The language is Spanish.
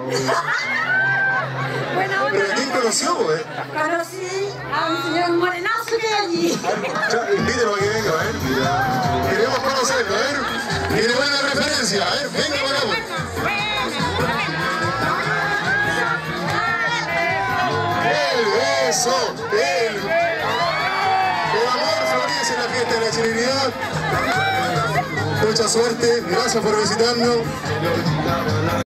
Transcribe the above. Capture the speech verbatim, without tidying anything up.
Buena onda. ¿Pero a quién conoció, eh? Conocí a un señor morenazo que hay allí. Ya, invítelo a que venga, a ver. Queremos conocerlo, a ver. Tiene buena referencia, a ver. Venga, vamos. El beso, el... El amor florece en la fiesta de la chilenidad. Mucha suerte, gracias por visitarnos.